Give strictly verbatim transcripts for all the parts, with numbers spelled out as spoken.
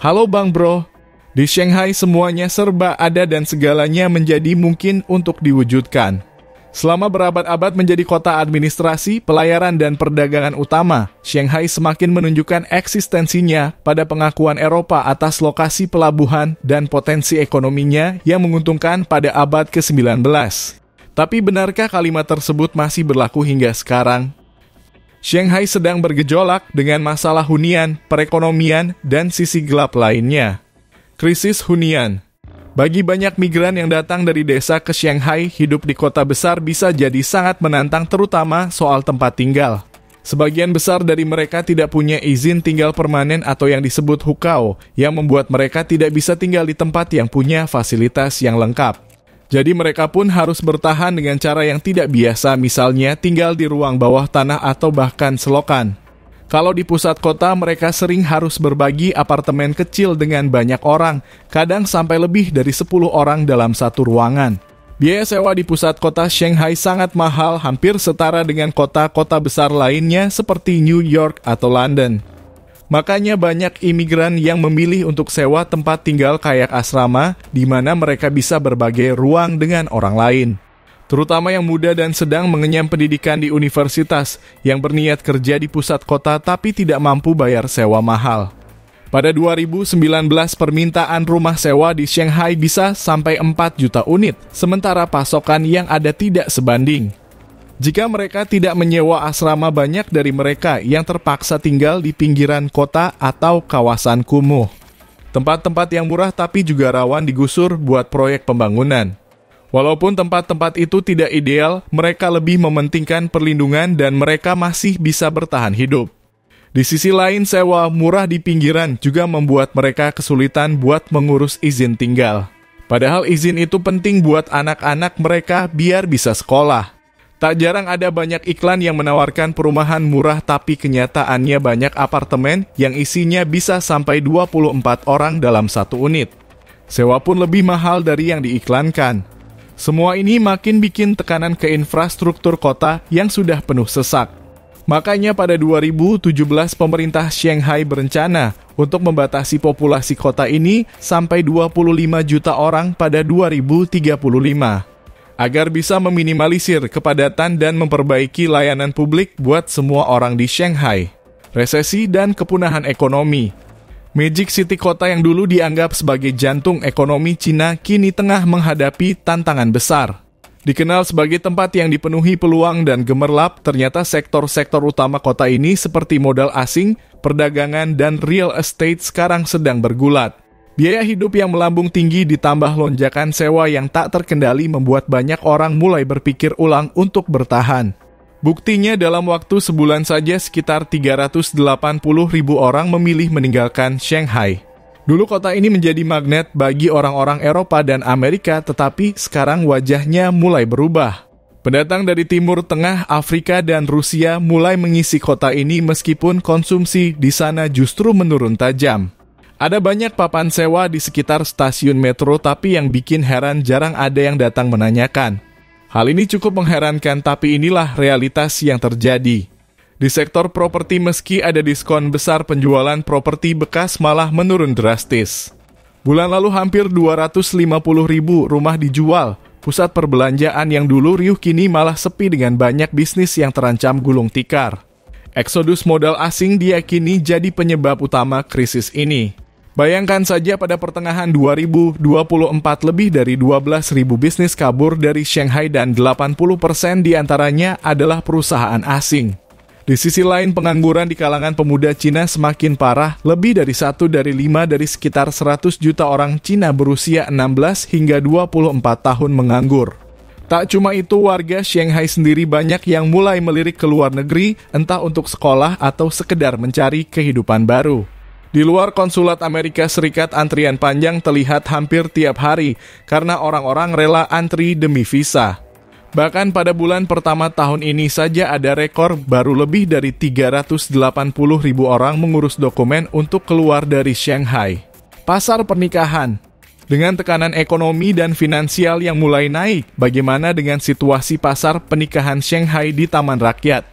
Halo Bang Bro. Di Shanghai semuanya serba ada dan segalanya menjadi mungkin untuk diwujudkan. Selama berabad-abad menjadi kota administrasi, pelayaran dan perdagangan utama, Shanghai semakin menunjukkan eksistensinya pada pengakuan Eropa atas lokasi pelabuhan dan potensi ekonominya yang menguntungkan pada abad ke sembilan belas. Tapi benarkah kalimat tersebut masih berlaku hingga sekarang? Shanghai sedang bergejolak dengan masalah hunian, perekonomian, dan sisi gelap lainnya. Krisis hunian. Bagi banyak migran yang datang dari desa ke Shanghai, hidup di kota besar bisa jadi sangat menantang terutama soal tempat tinggal. Sebagian besar dari mereka tidak punya izin tinggal permanen atau yang disebut hukao, yang membuat mereka tidak bisa tinggal di tempat yang punya fasilitas yang lengkap. Jadi mereka pun harus bertahan dengan cara yang tidak biasa, misalnya tinggal di ruang bawah tanah atau bahkan selokan. Kalau di pusat kota, mereka sering harus berbagi apartemen kecil dengan banyak orang, kadang sampai lebih dari sepuluh orang dalam satu ruangan. Biaya sewa di pusat kota Shanghai sangat mahal, hampir setara dengan kota-kota besar lainnya seperti New York atau London. Makanya banyak imigran yang memilih untuk sewa tempat tinggal kayak asrama, di mana mereka bisa berbagai ruang dengan orang lain. Terutama yang muda dan sedang mengenyam pendidikan di universitas, yang berniat kerja di pusat kota tapi tidak mampu bayar sewa mahal. Pada dua ribu sembilan belas, permintaan rumah sewa di Shanghai bisa sampai empat juta unit, sementara pasokan yang ada tidak sebanding. Jika mereka tidak menyewa asrama, banyak dari mereka yang terpaksa tinggal di pinggiran kota atau kawasan kumuh. Tempat-tempat yang murah tapi juga rawan digusur buat proyek pembangunan. Walaupun tempat-tempat itu tidak ideal, mereka lebih mementingkan perlindungan dan mereka masih bisa bertahan hidup. Di sisi lain, sewa murah di pinggiran juga membuat mereka kesulitan buat mengurus izin tinggal. Padahal izin itu penting buat anak-anak mereka biar bisa sekolah. Tak jarang ada banyak iklan yang menawarkan perumahan murah tapi kenyataannya banyak apartemen yang isinya bisa sampai dua puluh empat orang dalam satu unit. Sewa pun lebih mahal dari yang diiklankan. Semua ini makin bikin tekanan ke infrastruktur kota yang sudah penuh sesak. Makanya pada dua ribu tujuh belas pemerintah Shanghai berencana untuk membatasi populasi kota ini sampai dua puluh lima juta orang pada dua ribu tiga puluh lima. Agar bisa meminimalisir kepadatan dan memperbaiki layanan publik buat semua orang di Shanghai. Resesi dan kepunahan ekonomi. Magic City kota yang dulu dianggap sebagai jantung ekonomi Cina kini tengah menghadapi tantangan besar. Dikenal sebagai tempat yang dipenuhi peluang dan gemerlap, ternyata sektor-sektor utama kota ini seperti modal asing, perdagangan, dan real estate sekarang sedang bergulat. Biaya hidup yang melambung tinggi ditambah lonjakan sewa yang tak terkendali membuat banyak orang mulai berpikir ulang untuk bertahan. Buktinya dalam waktu sebulan saja sekitar tiga ratus delapan puluh ribu orang memilih meninggalkan Shanghai. Dulu kota ini menjadi magnet bagi orang-orang Eropa dan Amerika, tetapi sekarang wajahnya mulai berubah. Pendatang dari Timur Tengah, Afrika, dan Rusia mulai mengisi kota ini meskipun konsumsi di sana justru menurun tajam. Ada banyak papan sewa di sekitar stasiun metro, tapi yang bikin heran jarang ada yang datang menanyakan. Hal ini cukup mengherankan, tapi inilah realitas yang terjadi. Di sektor properti, meski ada diskon besar, penjualan properti bekas malah menurun drastis. Bulan lalu hampir dua ratus lima puluh ribu rumah dijual. Pusat perbelanjaan yang dulu riuh kini malah sepi dengan banyak bisnis yang terancam gulung tikar. Eksodus modal asing diyakini jadi penyebab utama krisis ini. Bayangkan saja pada pertengahan dua ribu dua puluh empat lebih dari dua belas ribu bisnis kabur dari Shanghai dan delapan puluh persen diantaranya adalah perusahaan asing. Di sisi lain, pengangguran di kalangan pemuda Cina semakin parah, lebih dari satu dari lima dari sekitar seratus juta orang Cina berusia enam belas hingga dua puluh empat tahun menganggur. Tak cuma itu, warga Shanghai sendiri banyak yang mulai melirik ke luar negeri, entah untuk sekolah atau sekedar mencari kehidupan baru. Di luar konsulat Amerika Serikat, antrian panjang terlihat hampir tiap hari karena orang-orang rela antri demi visa. Bahkan pada bulan pertama tahun ini saja ada rekor baru lebih dari tiga ratus delapan puluh ribu orang mengurus dokumen untuk keluar dari Shanghai. Pasar pernikahan. Dengan tekanan ekonomi dan finansial yang mulai naik, bagaimana dengan situasi pasar pernikahan Shanghai di Taman Rakyat?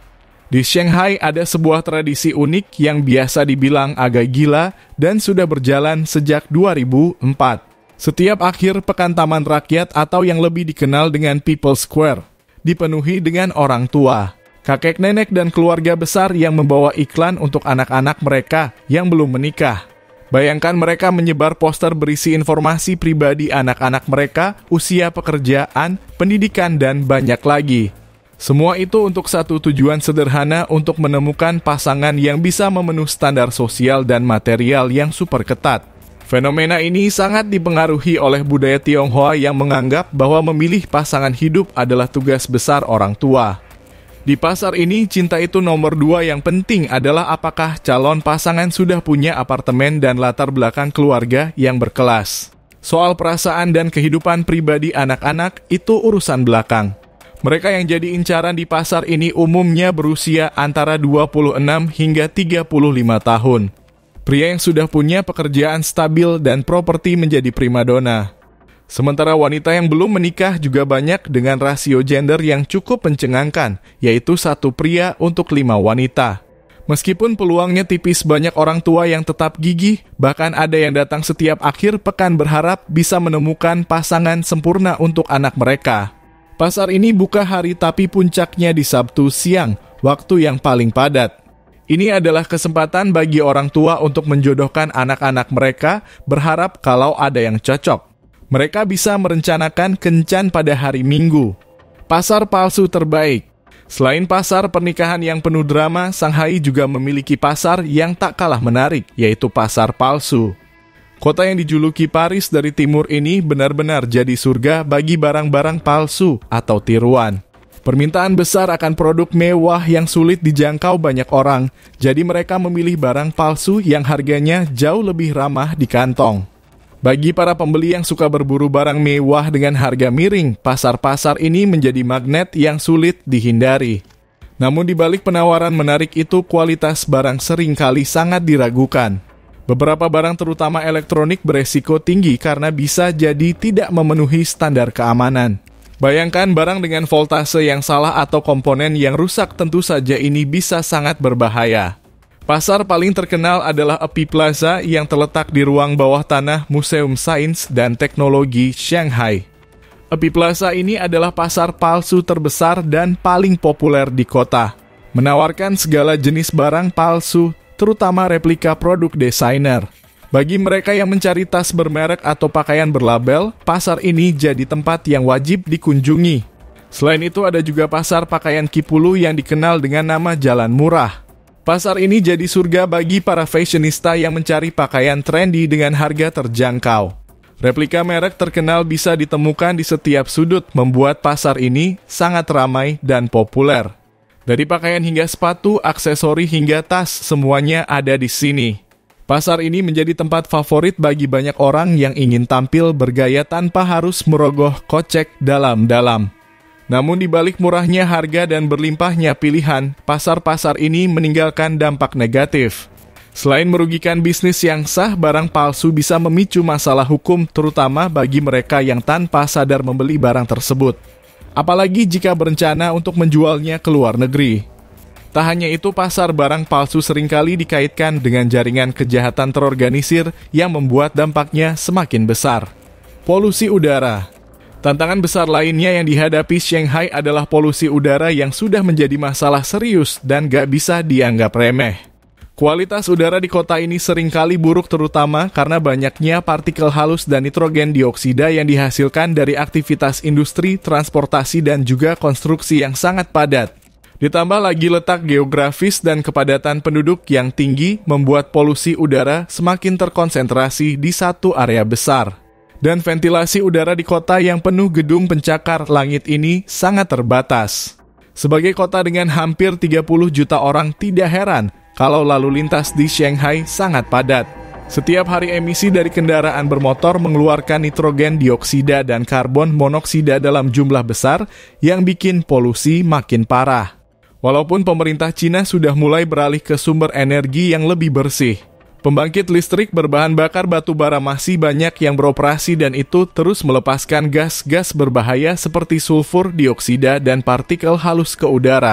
Di Shanghai ada sebuah tradisi unik yang biasa dibilang agak gila dan sudah berjalan sejak dua ribu empat. Setiap akhir pekan taman rakyat atau yang lebih dikenal dengan People's Square dipenuhi dengan orang tua, kakek nenek dan keluarga besar yang membawa iklan untuk anak-anak mereka yang belum menikah. Bayangkan mereka menyebar poster berisi informasi pribadi anak-anak mereka, usia pekerjaan, pendidikan, dan banyak lagi. Semua itu untuk satu tujuan sederhana untuk menemukan pasangan yang bisa memenuhi standar sosial dan material yang super ketat. Fenomena ini sangat dipengaruhi oleh budaya Tionghoa yang menganggap bahwa memilih pasangan hidup adalah tugas besar orang tua. Di pasar ini, cinta itu nomor dua yang penting adalah apakah calon pasangan sudah punya apartemen dan latar belakang keluarga yang berkelas. Soal perasaan dan kehidupan pribadi anak-anak itu urusan belakang. Mereka yang jadi incaran di pasar ini umumnya berusia antara dua puluh enam hingga tiga puluh lima tahun. Pria yang sudah punya pekerjaan stabil dan properti menjadi primadona. Sementara wanita yang belum menikah juga banyak dengan rasio gender yang cukup mencengangkan, yaitu satu pria untuk lima wanita. Meskipun peluangnya tipis, banyak orang tua yang tetap gigih, bahkan ada yang datang setiap akhir pekan berharap bisa menemukan pasangan sempurna untuk anak mereka. Pasar ini buka hari tapi puncaknya di Sabtu siang, waktu yang paling padat. Ini adalah kesempatan bagi orang tua untuk menjodohkan anak-anak mereka, berharap kalau ada yang cocok. Mereka bisa merencanakan kencan pada hari Minggu. Pasar palsu terbaik. Selain pasar pernikahan yang penuh drama, Shanghai juga memiliki pasar yang tak kalah menarik, yaitu pasar palsu. Kota yang dijuluki Paris dari timur ini benar-benar jadi surga bagi barang-barang palsu atau tiruan. Permintaan besar akan produk mewah yang sulit dijangkau banyak orang, jadi mereka memilih barang palsu yang harganya jauh lebih ramah di kantong. Bagi para pembeli yang suka berburu barang mewah dengan harga miring, pasar-pasar ini menjadi magnet yang sulit dihindari. Namun di balik penawaran menarik itu, kualitas barang seringkali sangat diragukan. Beberapa barang terutama elektronik beresiko tinggi karena bisa jadi tidak memenuhi standar keamanan. Bayangkan barang dengan voltase yang salah atau komponen yang rusak, tentu saja ini bisa sangat berbahaya. Pasar paling terkenal adalah Epi Plaza yang terletak di ruang bawah tanah Museum Sains dan Teknologi Shanghai. Epi Plaza ini adalah pasar palsu terbesar dan paling populer di kota, menawarkan segala jenis barang palsu, terutama replika produk desainer. Bagi mereka yang mencari tas bermerek atau pakaian berlabel, pasar ini jadi tempat yang wajib dikunjungi. Selain itu ada juga pasar pakaian Kipulu yang dikenal dengan nama Jalan Murah. Pasar ini jadi surga bagi para fashionista yang mencari pakaian trendy dengan harga terjangkau. Replika merek terkenal bisa ditemukan di setiap sudut, membuat pasar ini sangat ramai dan populer. Dari pakaian hingga sepatu, aksesori hingga tas, semuanya ada di sini. Pasar ini menjadi tempat favorit bagi banyak orang yang ingin tampil bergaya tanpa harus merogoh kocek dalam-dalam. Namun di balik murahnya harga dan berlimpahnya pilihan, pasar-pasar ini meninggalkan dampak negatif. Selain merugikan bisnis yang sah, barang palsu bisa memicu masalah hukum, terutama bagi mereka yang tanpa sadar membeli barang tersebut. Apalagi jika berencana untuk menjualnya ke luar negeri. Tak hanya itu, pasar barang palsu seringkali dikaitkan dengan jaringan kejahatan terorganisir yang membuat dampaknya semakin besar. Polusi udara. Tantangan besar lainnya yang dihadapi Shanghai adalah polusi udara yang sudah menjadi masalah serius dan gak bisa dianggap remeh. Kualitas udara di kota ini seringkali buruk, terutama karena banyaknya partikel halus dan nitrogen dioksida yang dihasilkan dari aktivitas industri, transportasi, dan juga konstruksi yang sangat padat. Ditambah lagi letak geografis dan kepadatan penduduk yang tinggi membuat polusi udara semakin terkonsentrasi di satu area besar. Dan ventilasi udara di kota yang penuh gedung pencakar langit ini sangat terbatas. Sebagai kota dengan hampir tiga puluh juta orang, tidak heran kalau lalu lintas di Shanghai sangat padat. Setiap hari emisi dari kendaraan bermotor mengeluarkan nitrogen dioksida dan karbon monoksida dalam jumlah besar yang bikin polusi makin parah. Walaupun pemerintah Cina sudah mulai beralih ke sumber energi yang lebih bersih, pembangkit listrik berbahan bakar batu bara masih banyak yang beroperasi dan itu terus melepaskan gas-gas berbahaya seperti sulfur dioksida dan partikel halus ke udara.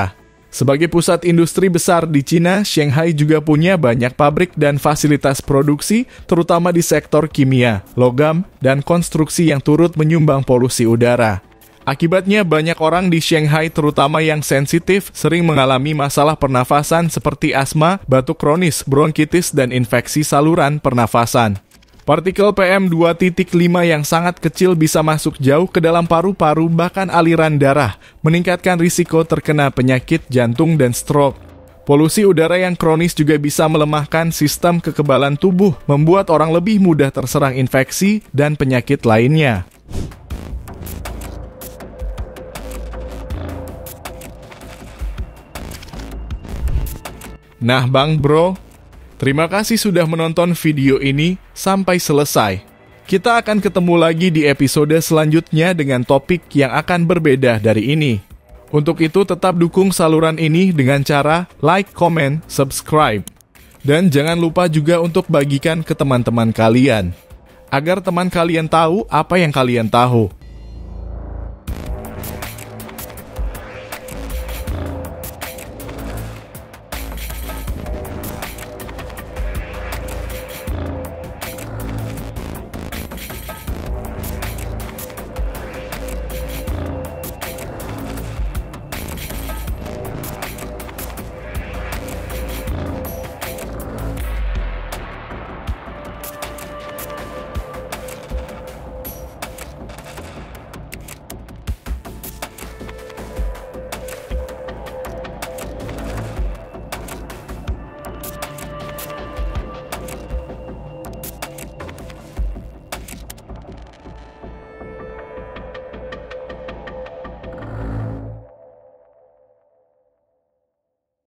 Sebagai pusat industri besar di Cina, Shanghai juga punya banyak pabrik dan fasilitas produksi, terutama di sektor kimia, logam, dan konstruksi yang turut menyumbang polusi udara. Akibatnya banyak orang di Shanghai, terutama yang sensitif, sering mengalami masalah pernafasan seperti asma, batuk kronis, bronkitis, dan infeksi saluran pernafasan. Partikel P M dua titik lima yang sangat kecil bisa masuk jauh ke dalam paru-paru, bahkan aliran darah, meningkatkan risiko terkena penyakit jantung dan stroke. Polusi udara yang kronis juga bisa melemahkan sistem kekebalan tubuh, membuat orang lebih mudah terserang infeksi dan penyakit lainnya. Nah Bang Bro, terima kasih sudah menonton video ini sampai selesai. Kita akan ketemu lagi di episode selanjutnya dengan topik yang akan berbeda dari ini. Untuk itu tetap dukung saluran ini dengan cara like, comment, subscribe. Dan jangan lupa juga untuk bagikan ke teman-teman kalian, agar teman kalian tahu apa yang kalian tahu.